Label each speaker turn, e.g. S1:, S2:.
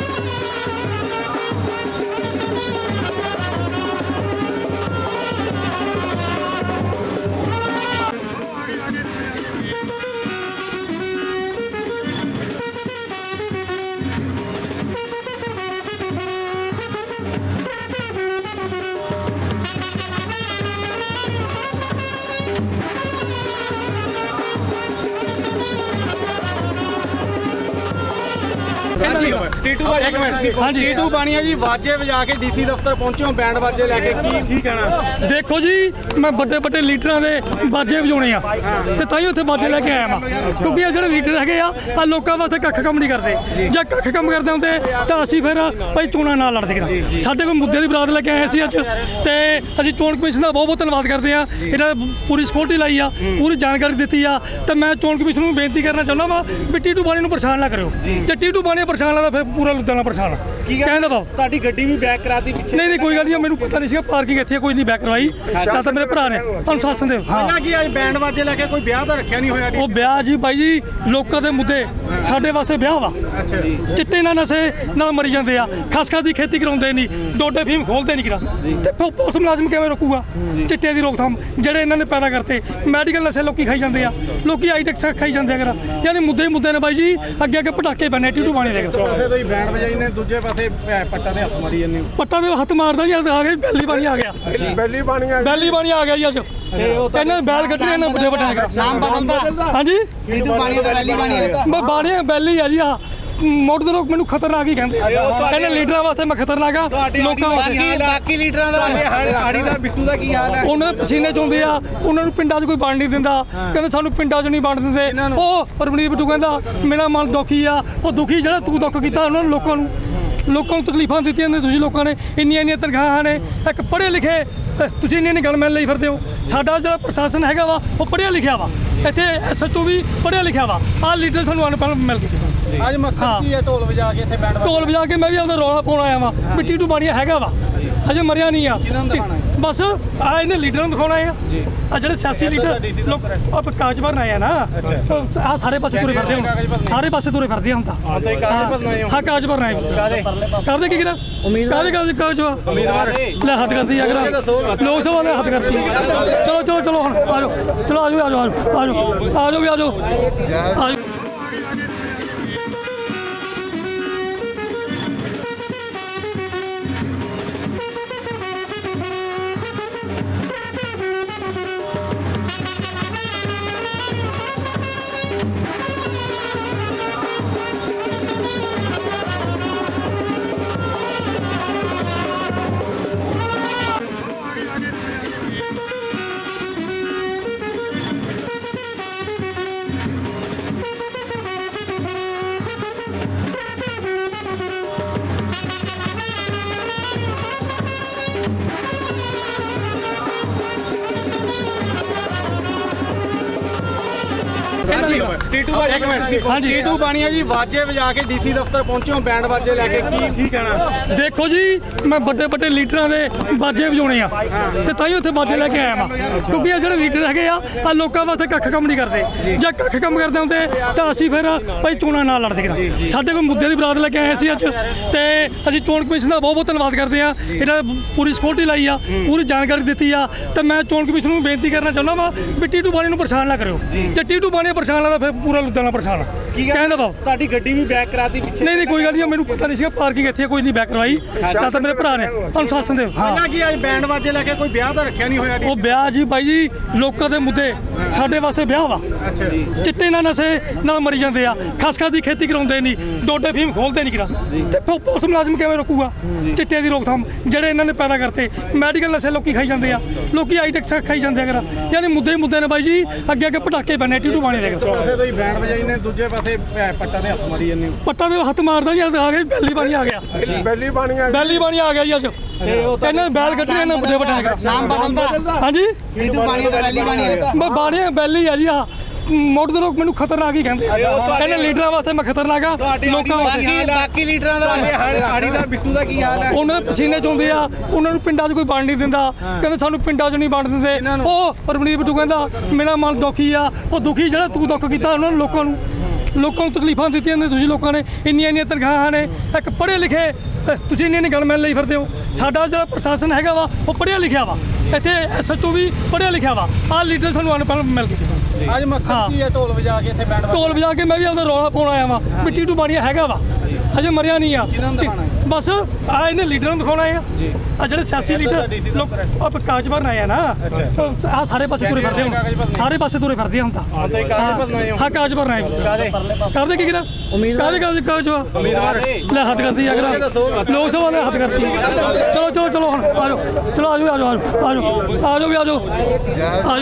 S1: टीटू बानिया जी वाजे बजा के डीसी दफ्तर पहुंचे हो बैंड बाजे लैके की कहना?
S2: देखो जी मैं बड़े बड़े लीडर के बाजे बजाने तो तां उत्थे बाजे लैके आया वा क्योंकि जो लीडर है लोगों वास्ते कख कम नहीं करते जो कख कम करते होंगे तो असीं फिर भाई चोणां ना लड़दे साडे कोल मुद्दे की बरात लैके आए असीं अज ते असीं चोण कमिशन का बहुत बहुत धन्नवाद करते हैं इन्हां पूरी सिक्योरिटी लाई आ पूरी जानकारी दी आ तो मैं चोण कमिशन नूं बेनती करना चाहुंदा वा भी टीटू बाणी नूं परेशान ना करो जे टीटू बाणी परेशान लगदा फिर पूरा लुधियाना परेशान कहंदा भाव
S1: ਤੁਹਾਡੀ ਗੱਡੀ ਵੀ ਬੈਕ ਕਰਾਤੀ ਪਿੱਛੇ
S2: नहीं कोई गल नहीं मैनूं पता नहीं सीगा पार्किंग इत्थे कोई नहीं बैक करवाई ਤਾਂ मेरे भरा ने अनुशासन दे
S1: हाँ कि अज बैंड बाजे लैके कोई ब्याह ਤਾਂ ਰੱਖਿਆ ਨਹੀਂ ਹੋਇਆ
S2: ਉਹ ਵਿਆਹ ਜੀ ਬਾਈ ਜੀ ਲੋਕਾਂ ਦੇ ਮੁੱਦੇ ਸਾਡੇ ਵਾਸਤੇ ਵਿਆਹ ਵਾ
S1: ਅੱਛਾ ਜੀ
S2: ਚਿੱਟੇ ਨਾਲ ਨਸ਼ੇ ਨਾਲ ਮਰੀ ਜਾਂਦੇ ਆ ਖਸਖਸ ਦੀ ਖੇਤੀ ਕਰਾਉਂਦੇ ਨਹੀਂ ਡੋਡੇ ਫੀਮ ਖੋਲਦੇ ਨਹੀਂ ਕਿਰਾ ਤੇ ਪੁਲਿਸ ਮੁਲਾਜ਼ਮ ਕਿਵੇਂ ਰੋਕੂਗਾ ਚਿੱਟੇ ਦੀ ਰੋਕਥਾਮ ਜਿਹੜੇ ਇਹਨਾਂ ਨੇ ਪੈਦਾ ਕਰਤੇ ਮੈਡੀਕਲ ਨਸ਼ੇ ਲੋਕੀ ਖਾਈ ਜਾਂਦੇ ਆ ਲੋਕੀ ਆਈਟੈਕਸ ਖਾਈ ਜਾਂਦੇ ਆ ਕਰਾ ਯਾਨੀ ਮੁੱਦੇ ਮੁੱਦੇ ਨੇ ਬਾਈ ਜੀ ਅੱਗੇ ਅੱਗੇ ਪਟਾਕੇ ਬੰਨੇ ਟੀਟੂ ਬਾਣੇ ਦੇ
S1: ਪਾਸੇ ਤੋਂ ਹੀ ਬੈਂਡ ਵਜਾਈ ਨੇ ਦੂਜੇ ਪਾਸੇ ਪੱਟਾ ਦੇ ਹੱਥ ਮਾਰੀ ਜਾਂਦੇ
S2: ਪੱਟਾ ਦੇ ਹੱਥ ਮਾਰਦਾ ਜੀ ਆ ਗਿਆ ਬੈਲੀ ਬਾਣੀ ਆ ਗਿਆ
S1: ਬੈਲੀ ਬਾਣੀ
S2: ਆ ਗਿਆ ਜੀ ਅੱਜ ਕਹਿੰਦੇ ਬੈਲ ਕੱਢਣੇ ਨੇ ਵੱਡੇ ਵੱਡੇ
S1: ਨਾਮ ਬਦਲਦਾ
S2: ਹਾਂਜੀ
S1: ਟੀਟੂ ਬਾਣੀ ਤੇ ਬੈਲੀ ਬਾਣੀ
S2: ਮੈਂ ਬਾਣੀ ਬੈਲੀ ਆ ਜੀ ਆ ਮੁੱਢ ਦੇ ਲੋਕ ਮੈਨੂੰ ਖਤਰਨਾਕ ਹੀ ਕਹਿੰਦੇ ਕਹਿੰਦੇ ਲੀਡਰਾਂ ਵਾਸਤੇ ਮੈਂ ਖਤਰਨਾਕ ਆ ਲੋਕਾਂ ਵਾਸਤੇ
S1: ਬਾਕੀ ਲੀਡਰਾਂ ਦਾ ਆੜੀ ਦਾ ਬਿੱਟੂ ਦਾ ਕੀ ਹਾਲ ਹੈ
S2: ਉਹਨਾਂ ਦੇ ਪਸੀਨੇ ਚੋਂਦੇ ਆ ਉਹਨਾਂ ਨੂੰ ਪਿੰਡਾਂ 'ਚ ਕੋਈ ਵੰਡ ਨਹੀਂ ਦਿੰਦਾ ਕਹਿੰਦੇ ਸਾਨੂੰ ਪਿੰਡਾਂ 'ਚ ਨਹੀਂ ਵੰਡ ਦਿੰਦੇ ਉਹ ਰਮਣੀਤ ਬਿੱਟੂ ਕਹਿੰਦਾ ਮੇਰਾ ਮਨ ਦੁਖੀ ਆ ਉਹ ਦੁਖੀ ਜਿਹੜਾ ਤੂੰ ਦੁੱਖ ਕੀਤਾ ਉਹਨਾਂ ਨੂੰ ਲੋਕਾਂ ਨੂੰ ਤਕਲੀਫਾਂ ਦਿੱਤੀਆਂ ਨੇ ਤੁਸੀਂ ਲੋਕਾਂ ਨੇ ਇੰਨੀਆਂ ਤਨਖਾਹਾਂ ਨੇ ਇੱਕ ਪੜ੍ਹੇ ਲਿਖੇ ਤੁਸੀਂ ਇੰਨੀ ਗਨਮੈਨ ਲਈ ਫਿਰਦੇ ਹੋ ਸਾਡਾ ਜਿਹੜਾ ਪ੍ਰਸ਼ਾਸਨ ਹੈਗਾ ਵਾ ਉਹ ਪੜ੍ਹਿਆ ਲਿਖਿਆ ਵਾ ਇੱਥੇ SHO ਵੀ ਪੜ੍ਹਿਆ ਲਿਖਿਆ ਵਾ ਆਹ ਲੀਡਰ ਸਾਨੂੰ ਅਨਪੜ੍ਹ ਮਿਲ ਗਏ
S1: ਅੱਜ ਮਕਸਦ ਕੀ ਹੈ ਢੋਲ ਵਜਾ ਕੇ ਇੱਥੇ ਬੈਂਡ
S2: ਢੋਲ ਵਜਾ ਕੇ ਮੈਂ ਵੀ ਆਪਦਾ ਰੌਲਾ ਪਾਉਣ ਆਇਆ ਵਾਂ ਵੀ ਟੀਟੂ ਬਾਣੀਆ ਹੈਗਾ ਵਾ ਅਜੇ ਮਰਿਆ ਨਹੀਂ ਆ ਬਸ ਆ ਇਹਨੇ ਲੀਡਰਾਂ ਨੂੰ ਦਿਖਾਉਣਾ ਆ ਜਿਹੜੇ ਸਿਆਸੀ ਲੀਡਰ ਲੋਕ ਆਪ ਕਾਗਜ਼ ਭਰਨ ਆਏ ਆ ਨਾ ਆ ਸਾਰੇ ਪਾਸੇ ਤੁਰੇ ਫਿਰਦੇ ਹੁਣ ਸਾਰੇ ਪਾਸੇ ਤੁਰੇ ਫਿਰਦੇ ਹੁਣ ਤਾਂ ਹਾਂ ਕਾਗਜ਼ ਭਰਨ ਆਏ ਕਰਦੇ ਕੀ ਕਰਾ ਕਾਹਦੇ ਕਾਗਜ਼ ਲੈ ਹੱਥ ਕਰਦੀ ਆ ਕਰਾ ਲੋਕ ਸਭਾ ਨੇ ਹੱਥ ਕਰਦੀ ਚਲੋ ਹੁਣ ਆ ਜਾਓ ਚਲੋ ਆ ਜਾਓ
S1: टीटू बानिया जी वाजे बजा के डीसी दफ्तर पहुंचे हो बैंड बाजे लैके की कहना?
S2: देखो जी मैं बड़े बड़े लीडर के बाजे बजाने तो तां उत्थे बाजे लैके आया वा क्योंकि जो लीडर है लोगों वास्ते कख कम नहीं करते जो कख कम करते होंगे तो असीं फिर भाई चोणां ना लड़दे साडे कोल मुद्दे की बरात लैके आए असीं अज ते असीं चोण कमिशन का बहुत बहुत धन्नवाद करते हैं इन्हां पूरी सिक्योरिटी लाई आ पूरी जानकारी दी आ तो मैं चोण कमिशन नूं बेनती करना चाहुंदा वा भी टीटू बाणी नूं परेशान ना करो जे टीटू बाणी परेशान लगदा फिर पूरा लुधियाना परेशान कहंदा भाव
S1: ਤੁਹਾਡੀ ਗੱਡੀ ਵੀ ਬੈਕ ਕਰਾਤੀ ਪਿੱਛੇ
S2: नहीं कोई गल नहीं मैनूं पता नहीं सीगा पार्किंग इत्थे कोई नहीं बैक करवाई ਤਾਂ मेरे भरा ने अनुशासन दे
S1: हाँ कि अज बैंड बाजे लैके कोई ब्याह ਤਾਂ ਰੱਖਿਆ ਨਹੀਂ ਹੋਇਆ
S2: ਉਹ ਵਿਆਹ ਜੀ ਬਾਈ ਜੀ ਲੋਕਾਂ ਦੇ ਮੁੱਦੇ ਸਾਡੇ ਵਾਸਤੇ ਵਿਆਹ ਵਾ
S1: ਅੱਛਾ ਜੀ
S2: ਚਿੱਟੇ ਨਾਲ ਨਸ਼ੇ ਨਾਲ ਮਰੀ ਜਾਂਦੇ ਆ ਖਸਖਸ ਦੀ ਖੇਤੀ ਕਰਾਉਂਦੇ ਨਹੀਂ ਡੋਡੇ ਫੀਮ ਖੋਲਦੇ ਨਹੀਂ ਕਿਰਾ ਤੇ ਪੁਲਿਸ ਮੁਲਾਜ਼ਮ ਕਿਵੇਂ ਰੋਕੂਗਾ ਚਿੱਟੇ ਦੀ ਰੋਕਥਾਮ ਜਿਹੜੇ ਇਹਨਾਂ ਨੇ ਪੈਦਾ ਕਰਤੇ ਮੈਡੀਕਲ ਨਸ਼ੇ ਲੋਕੀ ਖਾਈ ਜਾਂਦੇ ਆ ਲੋਕੀ ਆਈਟੈਕਸ ਖਾਈ ਜਾਂਦੇ ਆ ਕਰਾ ਯਾਨੀ ਮੁੱਦੇ ਨੇ ਬਾਈ ਜੀ ਅੱਗੇ ਅੱਗੇ ਪਟਾਕੇ ਬੰਨੇ ਟੀਟੂ ਬਾਣੇ ਦੇ
S1: ਪਾਸੇ ਤੋਂ ਹੀ ਬੈਂਡ ਵਜਾਈ ਨੇ ਦੂਜੇ ਪਾਸੇ ਪੱਟਾ ਦੇ ਹੱਥ ਮਾਰੀ ਜਾਂਦੇ
S2: ਪੱਟਾ ਦੇ ਹੱਥ ਮਾਰਦਾ ਜੀ ਆ ਗਿਆ ਬੈਲੀ ਬਾਣੀ ਆ ਗਿਆ ਬੈਲੀ ਬਾਣੀ ਆ ਗਿਆ ਜੀ ਅੱਜ ਕਹਿੰਦੇ ਬੈਲ ਕੱਢਣੇ ਨੇ ਵੱਡੇ
S1: ਨਾਮ ਬਦਲਦਾ
S2: ਹਾਂਜੀ
S1: ਟੀਟੂ ਬਾਣੀ ਤੇ ਬੈਲੀ ਬਾਣੀ
S2: ਬੈਲੀ ਆ ਜੀ ਆ ਮੁੱਢ ਦੇ ਲੋਕ ਮੈਨੂੰ ਖਤਰਨਾਕ ਹੀ ਕਹਿੰਦੇ ਕਹਿੰਦੇ ਲੀਡਰਾਂ ਵਾਸਤੇ ਮੈਂ ਖਤਰਨਾਕ ਆ ਲੋਕਾਂ ਵਾਸਤੇ
S1: ਬਾਕੀ ਲੀਡਰਾਂ ਦਾ ਆੜੀ ਦਾ ਬਿੱਟੂ ਦਾ ਕੀ ਹਾਲ ਹੈ
S2: ਉਹਨਾਂ ਦੇ ਪਸੀਨੇ ਚੋਂਦੇ ਆ ਉਹਨਾਂ ਨੂੰ ਪਿੰਡਾਂ 'ਚ ਕੋਈ ਵੰਡ ਨਹੀਂ ਦਿੰਦਾ ਕਹਿੰਦੇ ਸਾਨੂੰ ਪਿੰਡਾਂ 'ਚ ਨਹੀਂ ਵੰਡ ਦਿੰਦੇ ਉਹ ਰਮਣੀਤ ਬਿੱਟੂ ਕਹਿੰਦਾ ਮੇਰਾ ਮਨ ਦੁਖੀ ਆ ਉਹ ਦੁਖੀ ਜਿਹੜਾ ਤੂੰ ਦੁੱਖ ਕੀਤਾ ਉਹਨਾਂ ਨੂੰ ਲੋਕਾਂ ਨੂੰ ਲੋਕਾਂ ਨੂੰ ਤਕਲੀਫਾਂ ਦਿੱਤੀਆਂ ਨੇ ਤੁਸੀਂ ਲੋਕਾਂ ਨੇ ਇੰਨੀਆਂ ਤਨਖਾਹਾਂ ਨੇ ਇੱਕ ਪੜ੍ਹੇ ਲਿਖੇ ਤੁਸੀਂ ਇੰਨੀ ਗਨਮੈਨ ਲਈ ਫਿਰਦੇ ਹੋ ਸਾਡਾ ਜਿਹੜਾ ਪ੍ਰਸ਼ਾਸਨ ਹੈਗਾ ਵਾ ਉਹ ਪੜ੍ਹਿਆ ਲਿਖਿਆ ਵਾ ਇੱਥੇ ਐਸਐਚਓ ਵੀ ਪੜ੍ਹਿਆ ਲਿਖਿਆ ਵਾ ਆਹ ਲੀਡਰ ਸਾਨੂੰ ਅਨਪੜ੍ਹ ਮਿਲ ਗਏ
S1: ਅੱਜ ਮਕਸਦ ਕੀ ਹੈ ਢੋਲ ਵਜਾ ਕੇ ਇੱਥੇ ਬੈਂਡ
S2: ਢੋਲ ਵਜਾ ਕੇ ਮੈਂ ਵੀ ਆਪਦਾ ਰੌਲਾ ਪਾਉਣ ਆਇਆ ਵਾਂ ਮਿੱਟੀ ਟੂ ਬਾਣੀਆ ਹੈਗਾ ਵਾ ਅਜੇ ਮਰਿਆ ਨਹੀਂ ਆ ਬਸ ਆ ਇਹਨੇ ਲੀਡਰਾਂ ਨੂੰ ਦਿਖਾਉਣਾ ਆ ਜਿਹੜੇ ਸਿਆਸੀ ਲੀਡਰ ਲੋਕ ਕਾਗਜ਼ ਭਰਨ ਆਏ ਆ ਨਾ ਆ ਸਾਰੇ ਪਾਸੇ ਤੁਰੇ ਫਿਰਦੇ ਹੁਣ ਸਾਰੇ ਪਾਸੇ ਤੁਰੇ ਫਿਰਦੇ ਹੁਣ ਤਾਂ ਹਾਂ ਕਾਗਜ਼ ਭਰਨ ਆਏ ਕਰਦੇ ਕੀ ਕਰਾਂ ਕਾਹਦੇ ਕਾਗਜ਼ ਵਾ ਲੈ ਹੱਥ ਕਰਦੀ ਆ ਲੋਕ ਸਭਾ ਨੇ ਹੱਥ ਕਰਦੀ ਚਲੋ ਹੁਣ ਆ ਜਾਓ ਚਲੋ ਆ ਜਾਓ ਵੀ ਆ ਜਾਓ